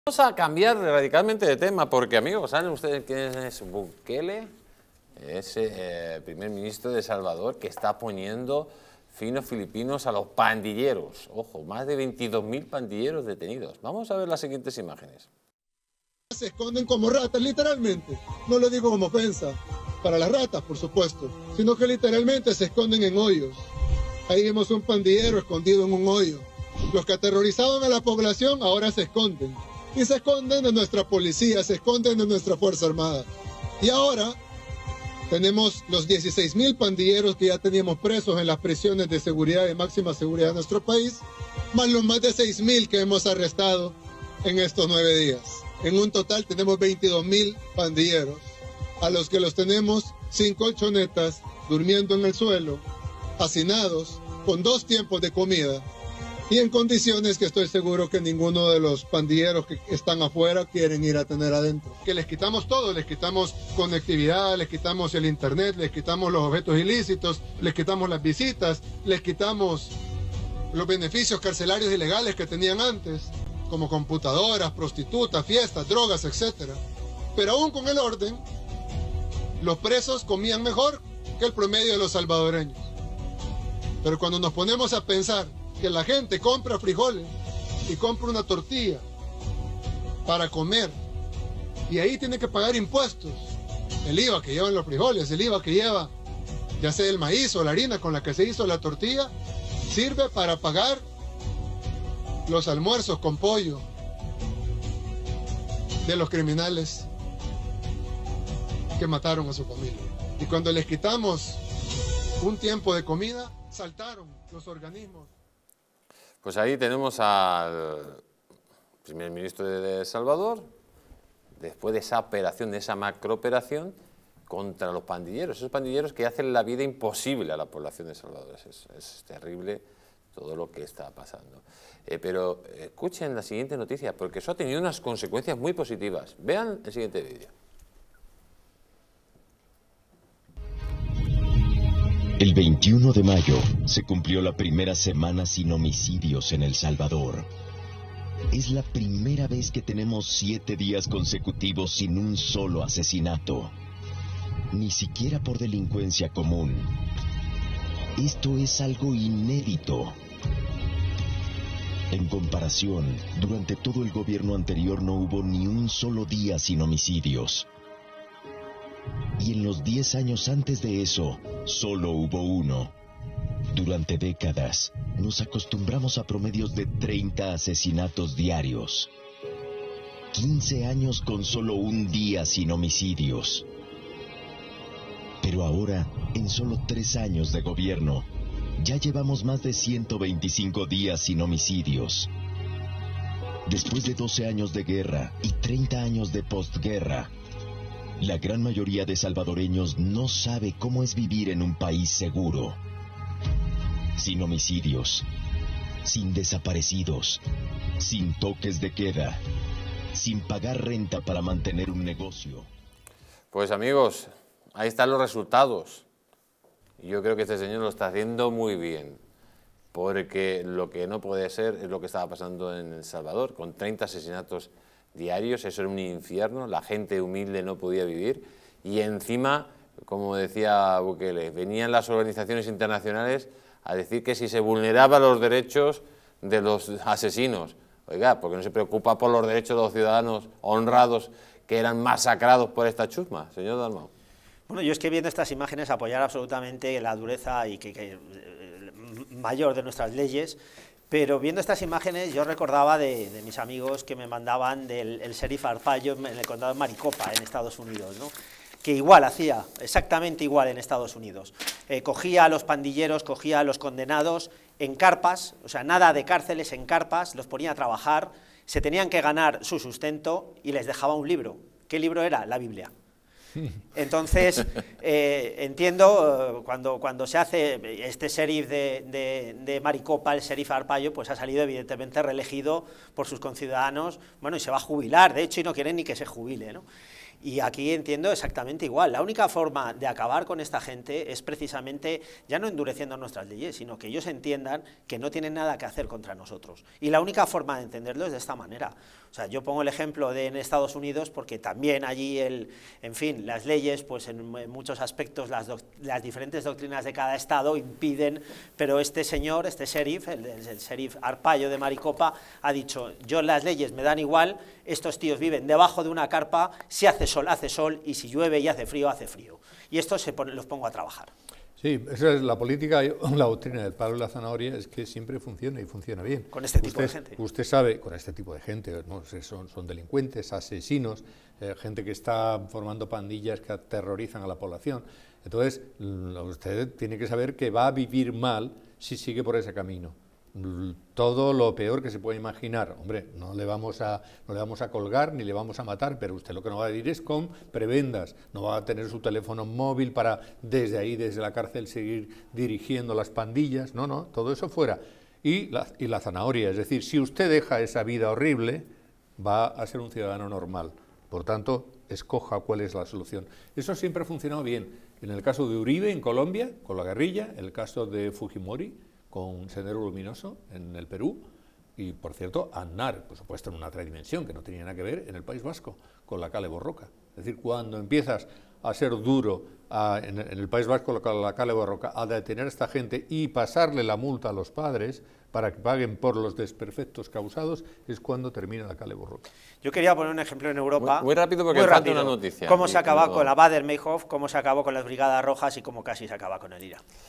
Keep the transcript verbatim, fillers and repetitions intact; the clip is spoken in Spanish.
Vamos a cambiar radicalmente de tema porque, amigos, ¿saben ustedes quién es Bukele? Es el eh, primer ministro de El Salvador que está poniendo finos filipinos a los pandilleros. Ojo, más de veintidós mil pandilleros detenidos. Vamos a ver las siguientes imágenes. Se esconden como ratas, literalmente. No lo digo como ofensa para las ratas, por supuesto, sino que literalmente se esconden en hoyos. Ahí vemos un pandillero escondido en un hoyo. Los que aterrorizaban a la población ahora se esconden. Y se esconden de nuestra policía, se esconden de nuestra Fuerza Armada. Y ahora tenemos los dieciséis mil pandilleros que ya teníamos presos en las prisiones de seguridad y máxima seguridad de nuestro país, más los más de seis mil que hemos arrestado en estos nueve días. En un total tenemos veintidós mil pandilleros, a los que los tenemos sin colchonetas, durmiendo en el suelo, hacinados, con dos tiempos de comida, y en condiciones que estoy seguro que ninguno de los pandilleros que están afuera quieren ir a tener adentro. Que les quitamos todo, les quitamos conectividad, les quitamos el internet, les quitamos los objetos ilícitos, les quitamos las visitas, les quitamos los beneficios carcelarios ilegales que tenían antes, como computadoras, prostitutas, fiestas, drogas, etcétera. Pero aún con el orden, los presos comían mejor que el promedio de los salvadoreños. Pero cuando nos ponemos a pensar que la gente compra frijoles y compra una tortilla para comer y ahí tiene que pagar impuestos, el I V A que llevan los frijoles, el I V A que lleva ya sea el maíz o la harina con la que se hizo la tortilla, sirve para pagar los almuerzos con pollo de los criminales que mataron a su familia. Y cuando les quitamos un tiempo de comida, saltaron los organismos. Pues ahí tenemos al primer ministro de El Salvador, después de esa operación, de esa macrooperación contra los pandilleros, esos pandilleros que hacen la vida imposible a la población de El Salvador. Es, es terrible todo lo que está pasando. Eh, pero escuchen la siguiente noticia, porque eso ha tenido unas consecuencias muy positivas. Vean el siguiente vídeo. El veintiuno de mayo se cumplió la primera semana sin homicidios en El Salvador. Es la primera vez que tenemos siete días consecutivos sin un solo asesinato, ni siquiera por delincuencia común. Esto es algo inédito. En comparación, durante todo el gobierno anterior no hubo ni un solo día sin homicidios. Y en los diez años antes de eso, solo hubo uno. Durante décadas, nos acostumbramos a promedios de treinta asesinatos diarios. quince años con solo un día sin homicidios. Pero ahora, en solo tres años de gobierno, ya llevamos más de ciento veinticinco días sin homicidios. Después de doce años de guerra y treinta años de postguerra, la gran mayoría de salvadoreños no sabe cómo es vivir en un país seguro. Sin homicidios, sin desaparecidos, sin toques de queda, sin pagar renta para mantener un negocio. Pues amigos, ahí están los resultados. Yo creo que este señor lo está haciendo muy bien, porque lo que no puede ser es lo que estaba pasando en El Salvador, con treinta asesinatos diarios. Eso era un infierno, la gente humilde no podía vivir, y encima, como decía Bukele, venían las organizaciones internacionales a decir que si se vulneraban los derechos de los asesinos. Oiga, ¿por qué no se preocupa por los derechos de los ciudadanos honrados que eran masacrados por esta chusma, señor Dalmau? Bueno, yo es que viendo estas imágenes apoyar absolutamente la dureza y que, que mayor de nuestras leyes. Pero viendo estas imágenes yo recordaba de, de mis amigos que me mandaban del el sheriff Arpaio en el condado de Maricopa, en Estados Unidos, ¿no? Que igual hacía, exactamente igual en Estados Unidos. Eh, cogía a los pandilleros, cogía a los condenados en carpas, o sea, nada de cárceles, en carpas, los ponía a trabajar, se tenían que ganar su sustento y les dejaba un libro. ¿Qué libro era? La Biblia. Entonces, eh, entiendo, eh, cuando, cuando se hace este sheriff de, de, de Maricopa, el sheriff Arpaio, pues ha salido evidentemente reelegido por sus conciudadanos, bueno, y se va a jubilar, de hecho, y no quieren ni que se jubile, ¿no? Y aquí entiendo exactamente igual. La única forma de acabar con esta gente es precisamente ya no endureciendo nuestras leyes, sino que ellos entiendan que no tienen nada que hacer contra nosotros. Y la única forma de entenderlo es de esta manera. O sea, yo pongo el ejemplo de en Estados Unidos porque también allí, el, en fin, las leyes, pues en, en muchos aspectos las, las diferentes doctrinas de cada estado impiden, pero este señor, este sheriff, el, el, el sheriff Arpaio de Maricopa, ha dicho, yo las leyes me dan igual, estos tíos viven debajo de una carpa, si hace sol, hace sol, y si llueve y hace frío, hace frío. Y estos se pone, los pongo a trabajar. Sí, esa es la política, la doctrina del palo y la zanahoria, es que siempre funciona y funciona bien. Con este tipo usted, de gente. Usted sabe, con este tipo de gente, ¿no? son, son delincuentes, asesinos, eh, gente que está formando pandillas que aterrorizan a la población. Entonces, usted tiene que saber que va a vivir mal si sigue por ese camino. Todo lo peor que se puede imaginar, hombre, no le vamos a no le vamos a colgar ni le vamos a matar, pero usted lo que no va a ir es con prebendas, no va a tener su teléfono móvil para desde ahí, desde la cárcel, seguir dirigiendo las pandillas, no, no, todo eso fuera. Y la, y la zanahoria, es decir, si usted deja esa vida horrible, va a ser un ciudadano normal, por tanto, escoja cuál es la solución. Eso siempre ha funcionado bien, en el caso de Uribe en Colombia, con la guerrilla, en el caso de Fujimori, con Sendero Luminoso en el Perú, y por cierto, Aznar, por supuesto en una otra dimensión que no tenía nada que ver, en el País Vasco, con la Kale Borroka. Es decir, cuando empiezas a ser duro a, en, en el País Vasco con la Kale Borroka, a detener a esta gente y pasarle la multa a los padres para que paguen por los desperfectos causados, es cuando termina la Kale Borroka. Yo quería poner un ejemplo en Europa. Muy, muy rápido porque muy falta rápido. una noticia. Cómo se acaba no. con la Baader-Meinhof, cómo se acabó con las Brigadas Rojas y cómo casi se acaba con el I R A.